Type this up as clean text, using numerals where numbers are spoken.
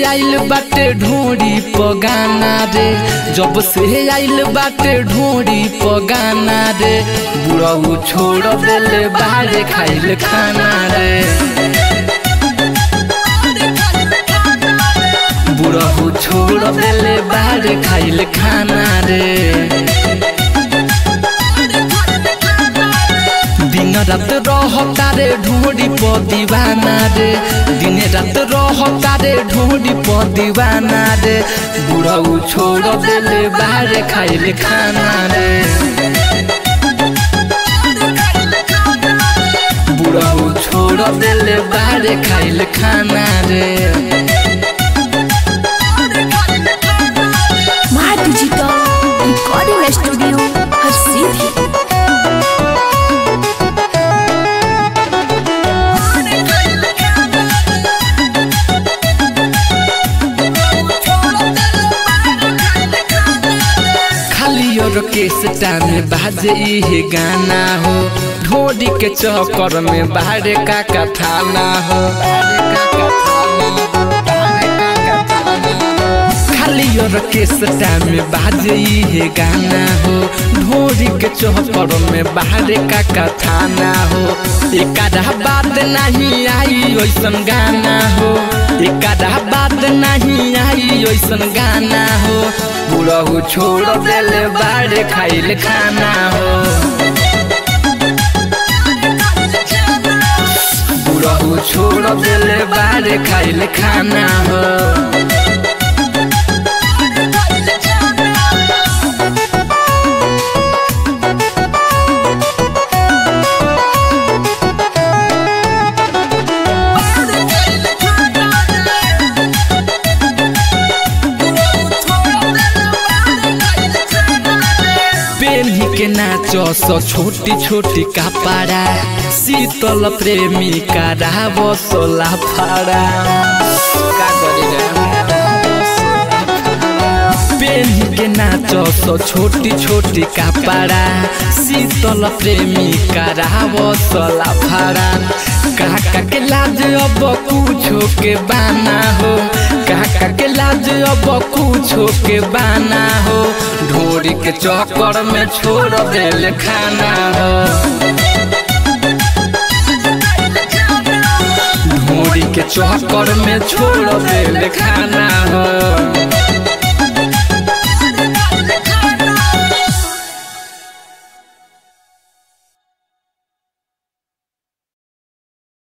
आइल बाटे ढोरी पगाना रे, जब से आइल बाटे ढोरी पगाना रे, बुढ़ऊ छोड़ देले बाहर खाइल खाना रे, बुढ़ऊ छोड़ देले बाहर खाइल खाना रे। दिन रात रहता रे ढोरी प दीवाना रे, दिन रात रहता रे ढोरी प दीवाना रे, बुढ़ऊ छोड़ देले बाहर खाइल खाना रे, बुढ़ऊ छोड़ देले बाहर खाइल खाना रे। डिजिटल रिकॉर्डिंग स्टूडियो हर सीधी। खाली और केसटा में बाजे ये गाना हो, ढोरी के चक्कर में बाहर का कथाना हो, और केसटा में बाजे ये गाना हो, ढोरी के चौपर में बाहर का कथाना हो, एकादा बात नहीं आई ओइसन गाना हो, एकादा बात नहीं आई ओइसन गाना हो, बुढ़ऊ छोड़ देले बाहर खाइल खाना हो, बुढ़ऊ छोड़ देले बाहर खाइल खाना हो। के नाचो सो छोटी छोटी कपड़ा, शीतल प्रेमी का रावो सोला फाड़ा, पेनी के नाचो सो छोटी छोटी कपड़ा, शीतल प्रेमी का रावो सोला फाड़ा, काका के लाज अब कुछो के बाना हो, काका के लाज अब कुछो के बाना हो, ढोरी के चक्कर में छोड़ देले खाना हो, ढोरी के चक्कर में छोड़ देले खाना हो।